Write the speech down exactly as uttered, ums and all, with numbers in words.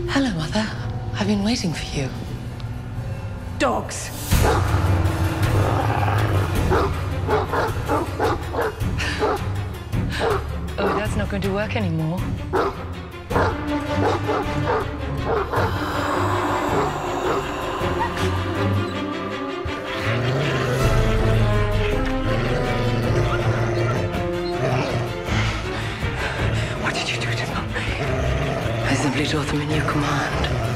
Hello, Mother. I've been waiting for you. Dogs. Oh, that's not going to work anymore. What did you do to them? I simply taught them a new command.